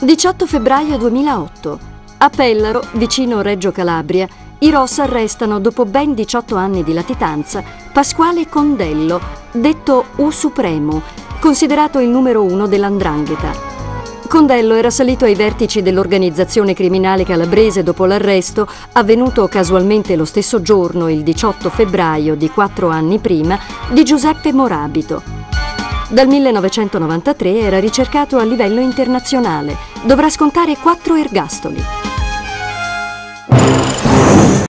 18 febbraio 2008. A Pellaro, vicino Reggio Calabria, i Ross arrestano, dopo ben 18 anni di latitanza, Pasquale Condello, detto U Supremo, considerato il numero 1 dell''ndrangheta. Condello era salito ai vertici dell'organizzazione criminale calabrese dopo l'arresto, avvenuto casualmente lo stesso giorno, il 18 febbraio di 4 anni prima, di Giuseppe Morabito. Dal 1993 era ricercato a livello internazionale. Dovrà scontare 4 ergastoli.